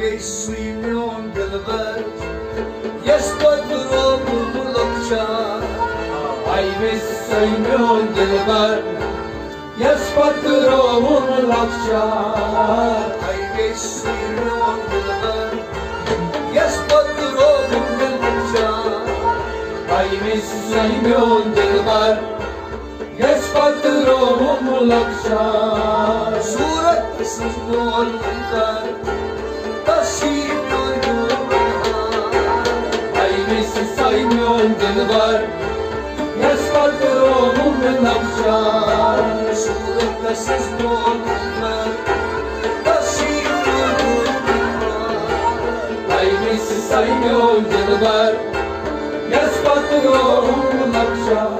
Suimion dilber Yespatro bulakça Ay ve suimion dilber Yespatro bulakça Ay ve suimion dilber Yespatro bulakça Ay ve suimion dilber Yespatro bulakça Surat sızmol munkar Saymyon dilber Yespatro bulakça Surat sızmol munkar Saymyon dilber Yespatro bulakça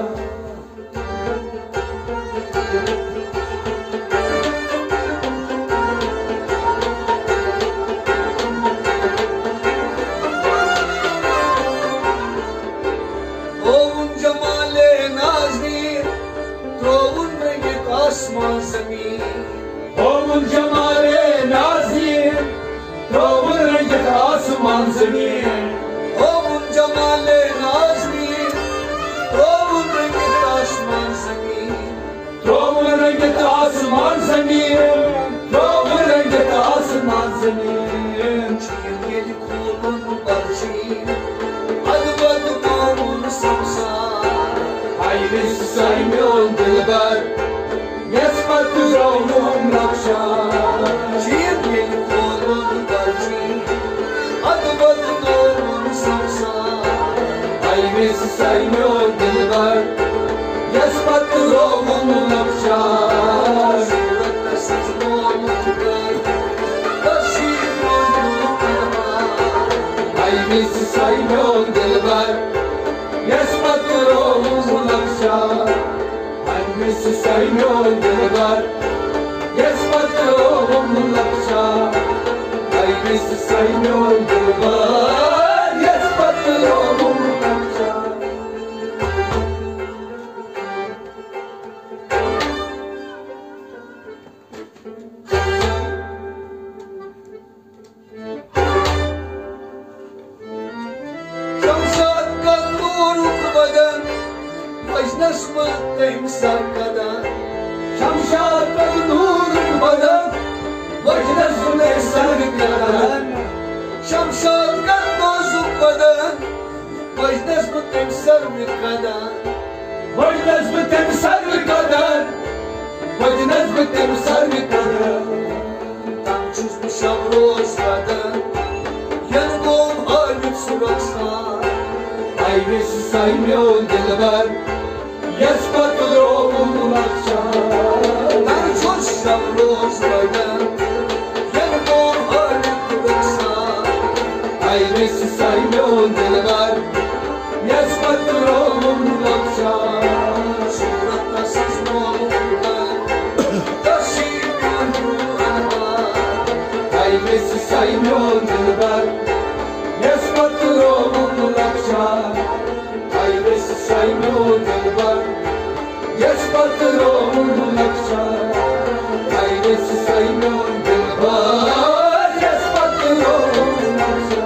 आसमान ज़मीन ओमुल जमाले नाज़ीर ओमुल रंगत आसमान ज़मीन ओमुल जमाले नाज़ीर ओमुल रंगत आसमान ज़मीन ओमुल रंगत आसमान ज़मीन ओमुल रंगत आसमान ज़मीन चीन के लिखों बर्चीन अदवद मामून संसार आई विस साइम्योन दिलबर Yespatro bulakça Çiğnin kolun barcı Adıbat kolun samsa Ay vesi saymıyor dilber Yespatro bulakça Suratta sızmol munkar Taşir bulakça Ay vesi saymıyor dilber Yespatro bulakça Mesi saymyon dilber Yespatro bulakça Ay mesi saymyon dilber Yespatro bulakça Şamsat kalmuruk badan Vajnas mı temsar kadar Şamşat nur badan Vajnas mı temsar kadar Şamşat bozuk badan Vajnas mı temsar kadar Vajnas mı temsar kadar Vajnas mı temsar kadar Tam çuzmuş avroz badan Yanımım halip suraksa Ay vesi saymyon dilber Yespatro bulakça Ben çoşam rozlardan Yanımım halip suraksa Ay vesi saymyon dilber Yespatro bulakça Suratta sızmol munkar Taşir bulakça Ay vesi saymyon dilber Yespatro bulakça Ay vesi saymyon dilber Yespatro bulakça Ay vesi saymyon dilber Yespatro bulakça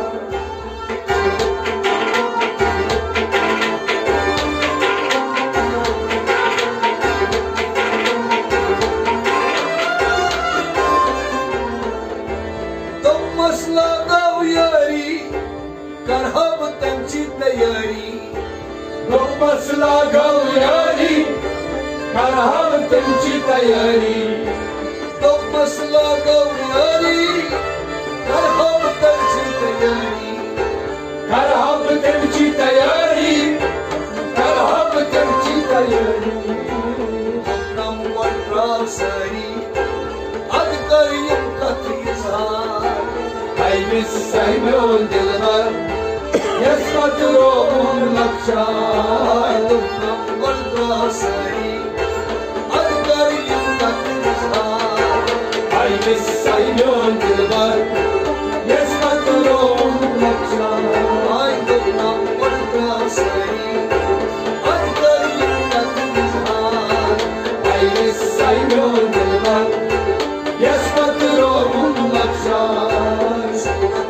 Dommasla gav yari Karhab temçi tayari Dommasla gav yari Karhab temçi tayari Dommasla gav yari Karhab temçi tayari Karhab temçi tayari Karhab temçi tayari Nam vartrav sari Ad kariyam katrizar Ay vesi saymyon dilber Yespatro bulakça Nam vartrav sari Ad kariyam katrizar Ay vesi saymyon dilber Yespatro bulakça Ay nam vartrav sari Ad kariyam katrizar Ay vesi saymyon dilber Yespatro bulakça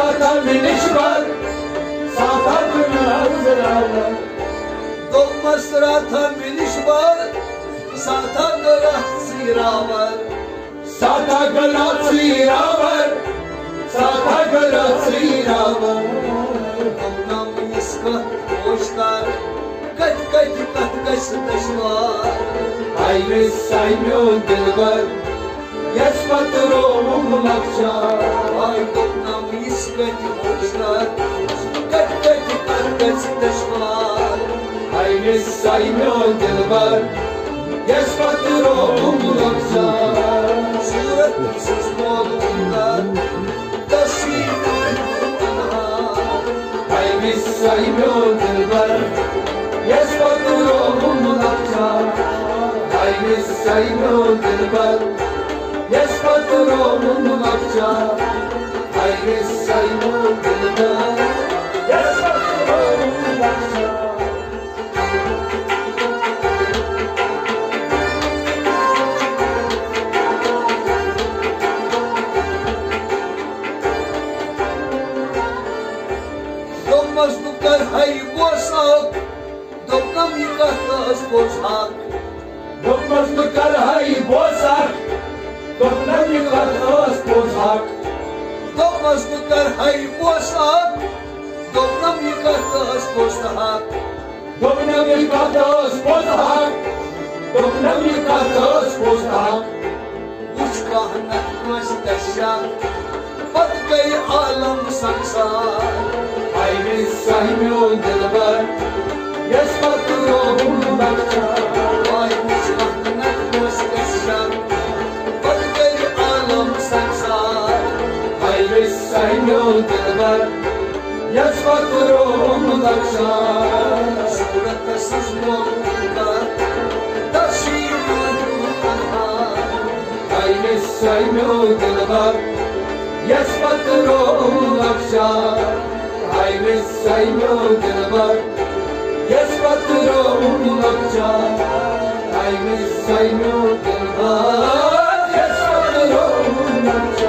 sata minişbar, sata gırazıralar. Dolma sırata minişbar, sata gırazıralar. Sata gırazıralar, sata gırazıralar. Dolma miska boşlar, kaç taşlar. Ayrı saymıyor dilber, Yasmatırım lakşa. Ay dolma miska boşlar, kaç taşlar. Ayrı saymıyor dilber, Yasmatırım lakşa. Suratsız molunlar, taşıyın anhar. Ayrı saymıyor dilber, Yasmatırım lakşa. Ayrı saymıyor dilber, Yasmatırım lakşa. Ayrı saymıyor dilber, Yasmatırım lakşa. Domazluklar hay boşak, domnam yıkatlas boşak. Domazluklar hay boşak, domnam yıkatlas boşak. Domazluklar hay boşak, domnam yıkatlas boşak. Domnam yıkatlas boşak, domnam yıkatlas boşak. Uç kahnet maştaşa, bat gay alam sansar. Ayrı saymıyor dilber, Yasmatırım lakşa. Ay uç kahnet maştaşa, bat gay alam sansar. Ayrı saymıyor dilber, Yasmatırım lakşa. Suratsız molunlar, taşıyın anhar. Ayrı saymıyor dilber, Yasmatırım lakşa. Ayrı saymıyor dilber, Yasmatırım lakşa. Ayrı saymıyor dilber, Yasmatırım lakşa.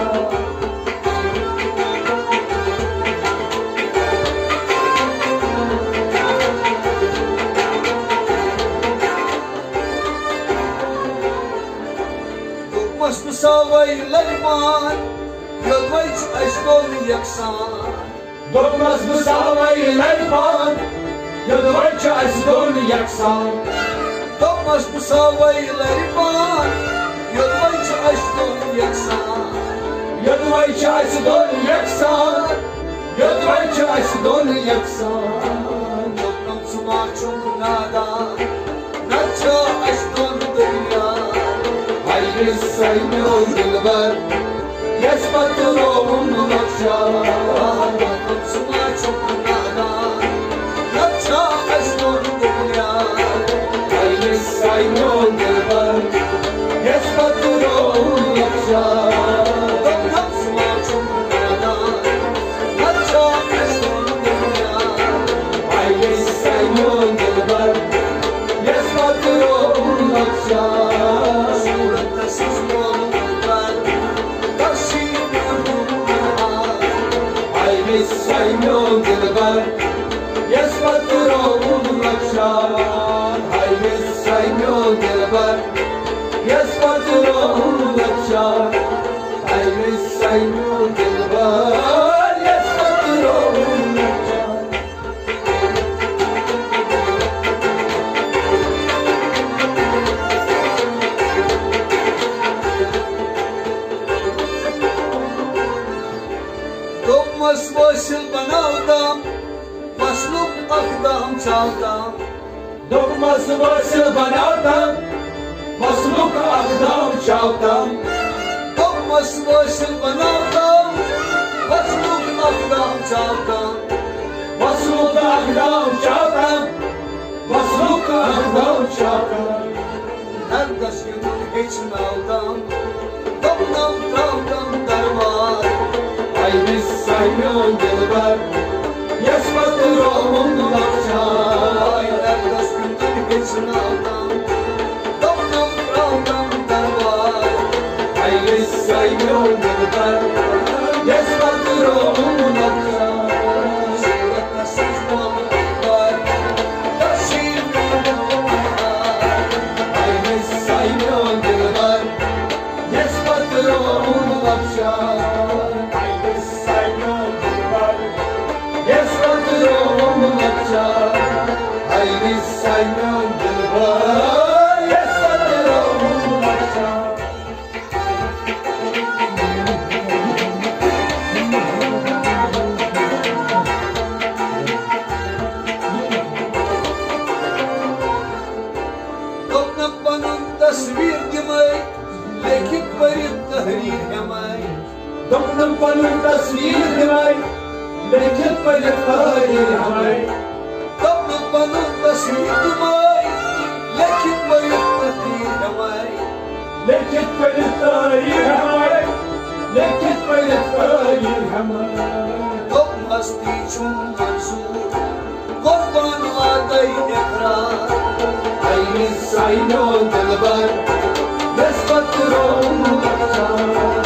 Dokmas musavaylar man, yolvayç aşkon yaksan. Dokmas musavaylar man, yolvayç aşkon yaksan. Dokmas musavaylar man, yolvayç aşkon yaksan. Yolvayç aşkon yaksan, yolvayç aşkon yaksan. Doknam suma çok nadan, naça aşkon dünya. Ayrı saymıyor dilber, Yasmatırım lakşa. Doknam suma çok nadan, naça aşkon dünya. Ayrı saymıyor dilber, Yasmatırım lakşa. Doknam suma çok nadan, naça aşkon dünya. Ayrı saymıyor dilber, Yasmatırım lakşa. Suratsız molunlar, taşıyın anhar. Ayrı saymıyor dilber, Yasmatırım lakşa. Ayrı saymıyor dilber, Yasmatırım lakşa. Ayrı saymıyor dilber, Yasmatırım lakşa. Dokmas başıl banavdam, başlık akdam çaldam. Dokmas başıl banavdam, başlık akdam çaldam. Dokmas başıl banavdam, başlık akdam çaldam. Başlık akdam çaldam, başlık akdam çaldam. Her taş günün geçmevdam, domnam tavdam darvar. Ayrı saymıyor dilber, Yasmatırım lakşa. Her taş günün geçmevdam, domnam tavdam darvar. Ayrı saymıyor dilber, Yasmatırım lakşa. Dopnam panun tasveer dimai, lekin palit tahrir hamai. Dopnam panun tasveer dimai, lekin palit tahrir hamai. Lekin palit tahrir hamai, lekin palit tahrir hamai. Dop hasti chum mansoor, qurban aday ikrar. Ayni sayno dilbar, nisbat rom lakshar.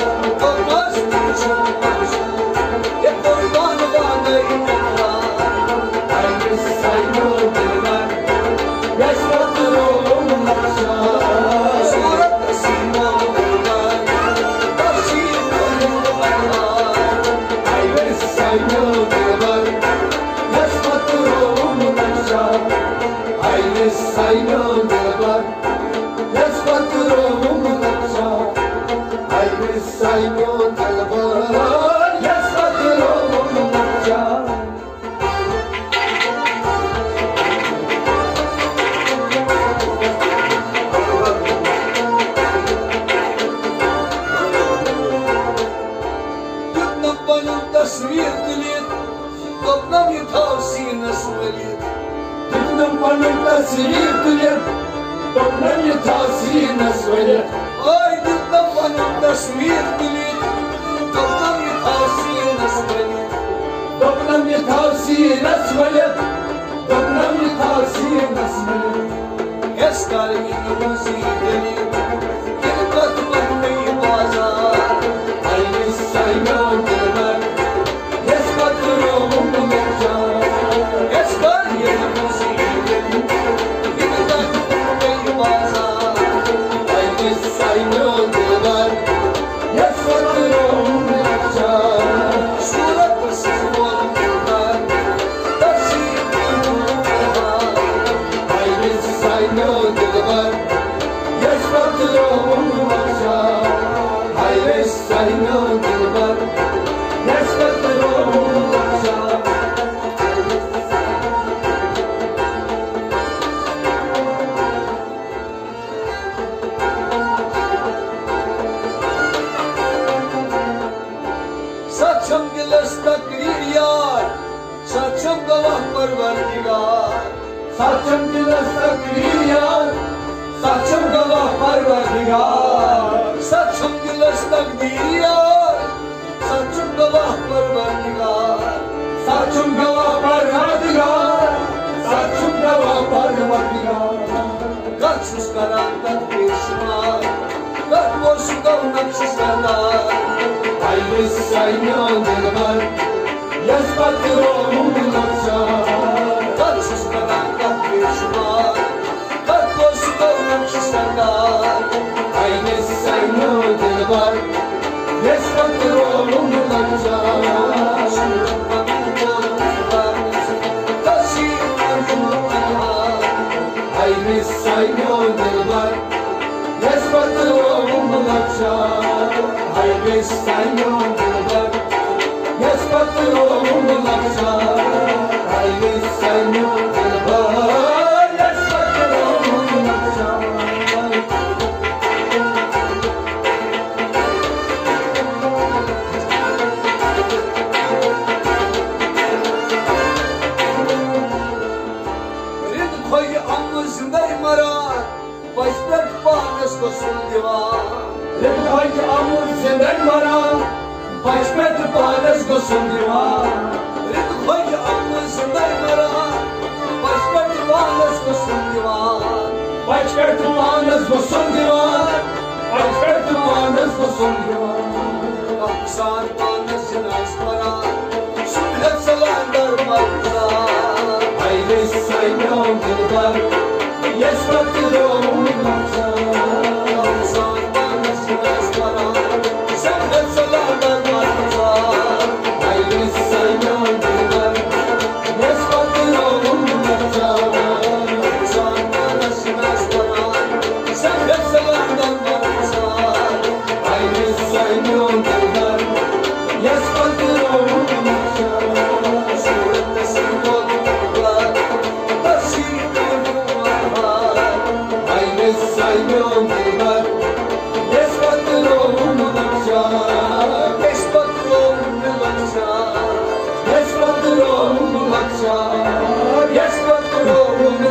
Yes,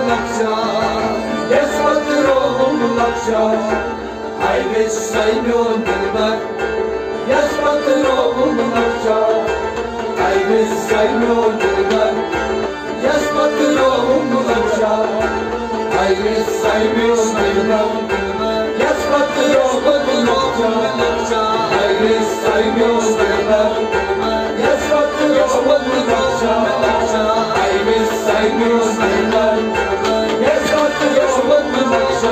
lakşa Yasvatır oğlum lakşa Hayves saymıyor dilber Yasvatır oğlum lakşa Hayves saymıyor dilber Yasvatır oğlum lakşa Hayves saymıyor dilber Yasvatır oğlum lakşa Hayves saymıyor dilber Yasvatır oğlum lakşa Hayves saymıyor dilber Yasvatır oğlum lakşa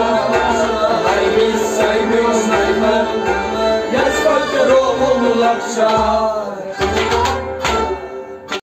Hayves saymıyor dilber Yasvatır oğlum lakşa